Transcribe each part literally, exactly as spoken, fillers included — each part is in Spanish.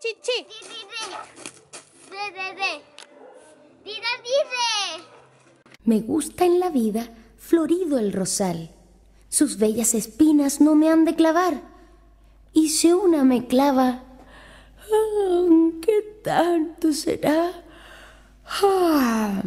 chi, chi. Di, di, de. De, de, de. Di, da, di, de. Me gusta en la vida florido el rosal. Sus bellas espinas no me han de clavar. Y si una me clava, ¿qué tanto será? Ah.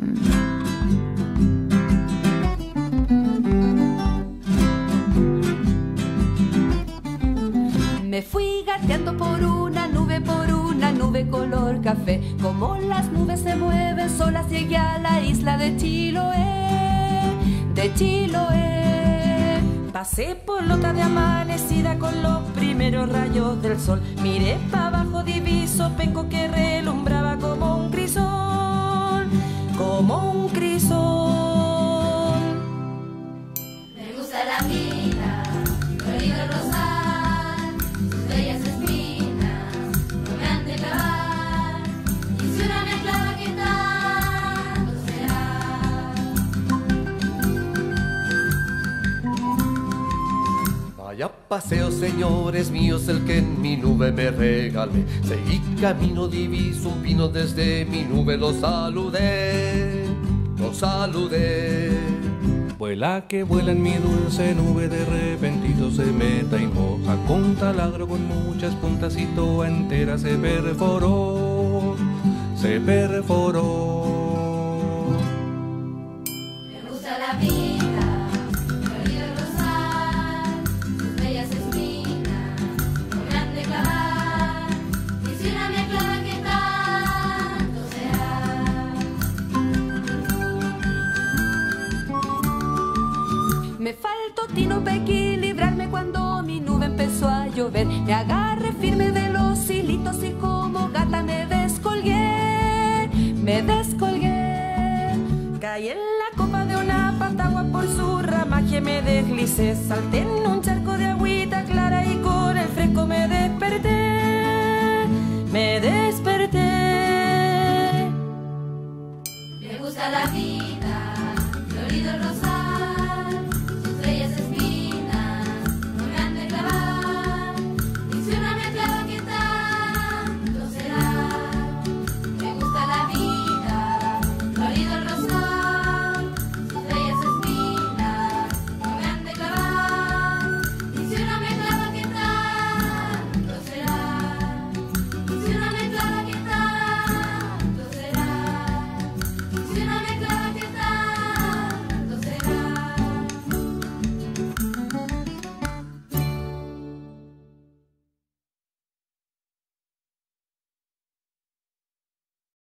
Me fui gateando por una nube, por una nube color café. Como las nubes se mueven solas, llegué a la isla de Chiloé, de Chiloé. Pasé por Lota de amanecida con los primeros rayos del sol. Miré para abajo, diviso Penco que relumbraba como un crisol, como un crisol. Me gusta la vida, florido el rosal, sus bellas espinas no me han de clavar. Y si una me clava, ¿qué tanto será? Vaya paseo, señores míos, el que en mi nube me regalé. Seguí camino, diviso un pino, desde mi nube lo saludé, lo saludé. Vuela que vuela en mi dulce nube, de repentito se meta y moja. Con taladro con muchas puntas y toda entera se perforó, se perforó. Me gusta la vida, florido el rosal, sus bellas espinas no me han de clavar. Y si una me clava, ¿qué tanto será? Me faltó tino para equilibrarme cuando mi nube empezó a llover. Me agarré firme de los hilitos y como gata me descolgué, me descolgué. Caí en la copa de una patagua, por su ramaje me deslicé. Salté en un charco de agüita